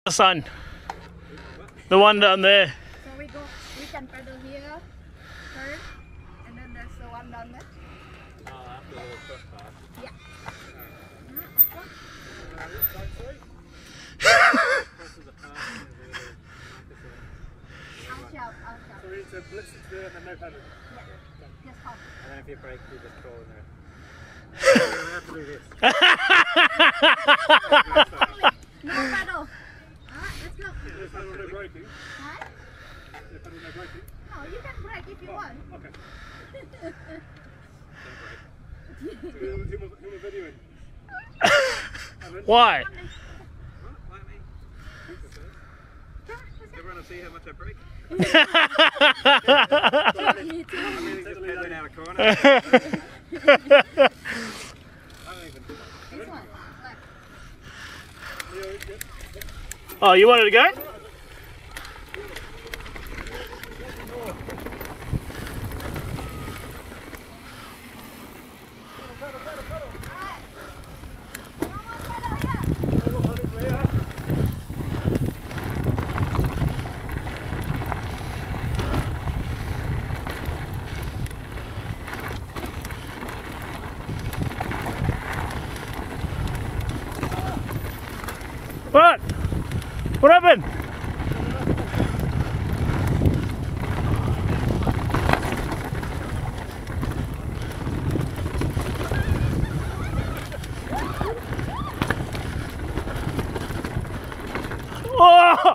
The sun. The one down there. So we can pedal here, turn, and then there's the one down there. Oh, after the first part. Yeah. I'll shout. So we need to blitz it through and then no pedal. Yeah. Just hop. And then if you brake, you just crawl in there. We're going to have to do this. No pedal. Alright, let's go. There's pedal no braking. What? There's pedal no braking. No, you can brake if you want. Okay. Who was videoing? Why? What? Why me? Everyone will see how much I brake. Me too. I'm really just pedaling out a corner. I don't even. This one. Left. Oh, you wanted to go? What? What happened? Oh!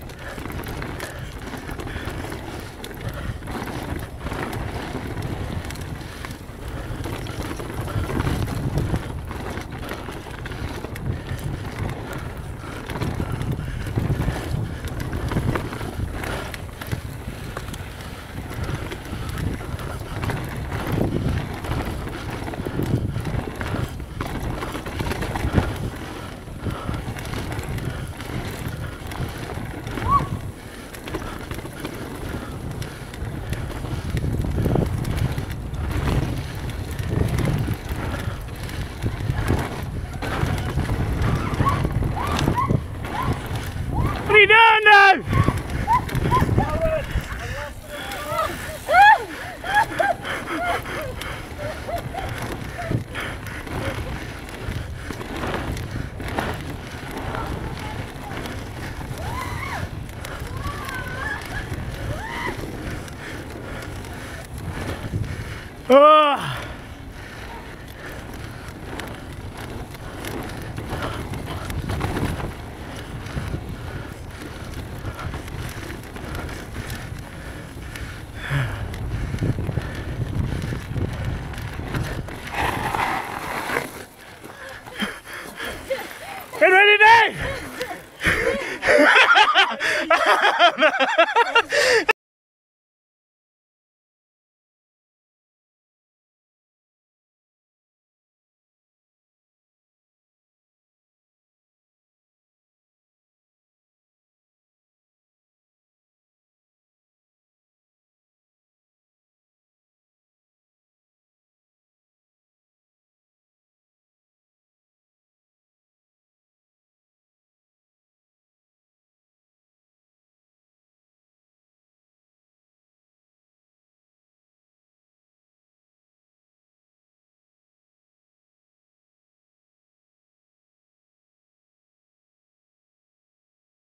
What are you doing now? Oh. Get ready, Dave!